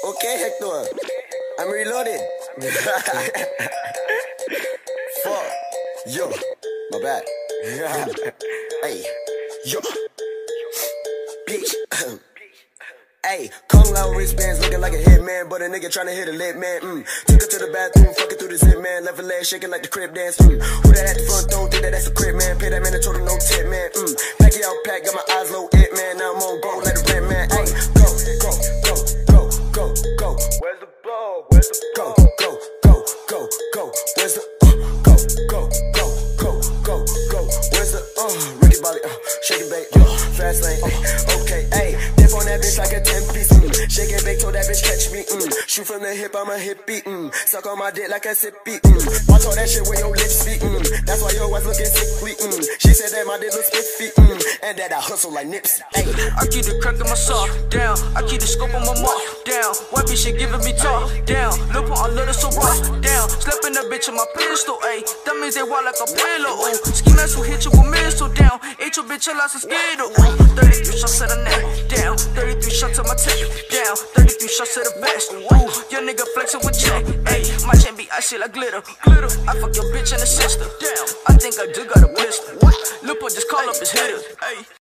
Okay, Hector. I'm reloaded. Fuck. Yo. My bad. Hey. Yo. Bitch. Hey, Kung Lao wristbands looking like a hitman, but a nigga tryna hit a lit man. Took her to the bathroom, fucking through the zip man, left her leg shaking like the crib dance. Who that at the front door? Think that that's a crib man. Pay that man a total no tip man. Pack it out, pack, got my eyes low, it man. Now I'm on go, let it rip man. Hey, go, go, go, go, go, go. Where's the ball? Where's the ball? Go, go, go, go, go. Where's the go, go, go, go, go, go. Where's the Ricky Bobby? Shake it, babe. Fast lane. Okay, hey. On that bitch like a 10-piece, shake and bake, told that bitch catch me, shoot from the hip, I'm a hippie, suck on my dick like a sippy, watch all that shit with your lips speak, that's why your wife looking sickly, she said that my dick look spiffy, and that I hustle like Nipsey, ayy. I keep the crack in my sock, down, I keep the scope on my mark, down, white bitch she giving me talk, down, look on little so rough, down, slapping a bitch on my pistol, ayy, that means they wild like a pillow, ski mask will hit you with missile, down, ate your bitch, I lost a skittle, 33 shots at the neck, down, 33 shots to my tech, down, 33 shots to the vest. Ooh, your nigga flexing with check. Ayy, my chain be icy like glitter. Glitter, I fuck your bitch and a sister. Damn, I think I do got a pistol. Lil' boy just call up his hitters. Ayy.